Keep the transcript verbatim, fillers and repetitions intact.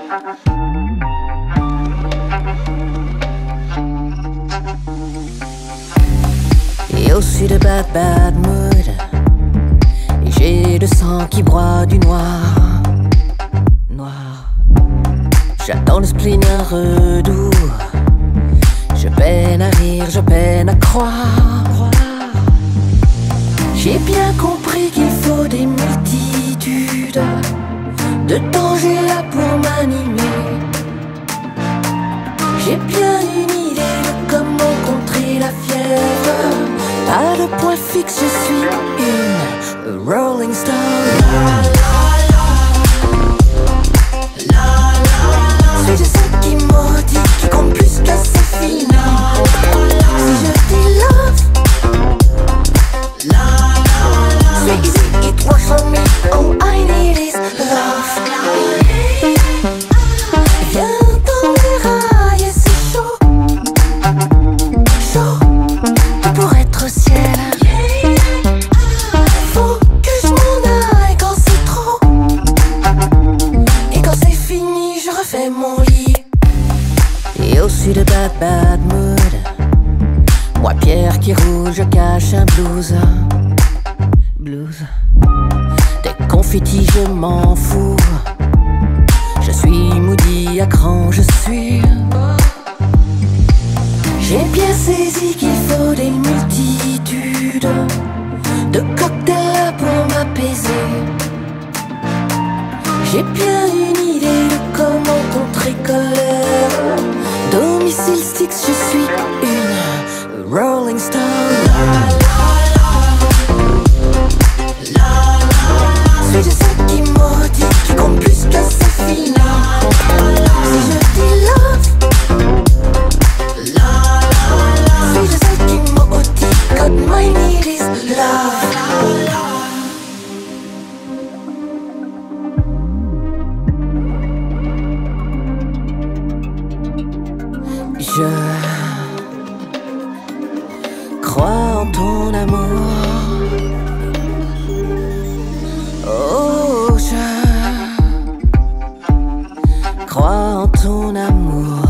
Et aussi de bad bad mood. Et j'ai le sang qui broie du noir. Noir. J'attends le spleen un redoux. Je peine à rire, je peine à croire. J'ai bien compris qu'il faut des multitudes de dangers là pour m'animer. J'ai bien une idée de comment contrer la fièvre. Pas de point fixe, je suis une Rolling Stone. Je suis de ceux qui maudit, qui comptent plus que c'est fini. Si je dis love, c'est easy, it works on me. All I need is love. Viens dans mes rails et c'est chaud, chaud, tout pour être au ciel. Faut que je m'en aille quand c'est trop. Et quand c'est fini, je refais mon lit. Et aussi de bad bad mood. Moi pierre qui roule, je cache un blues. Blues. Des confettis, je m'en fous. Je suis moody à cran, je suis. J'ai bien saisi qu'il faut des multitudes de cocktails là pour m'apaiser. J'ai bien une idée de comment contrer colère. Domicile Styx, je suis une Rolling Stone. Je suis de ceux qui maudit, qui comptent plus que c'est fini. Si je dis love, je suis de ceux qui maudit, God my need is love. Je crois en ton amour. Oh, je crois en ton amour.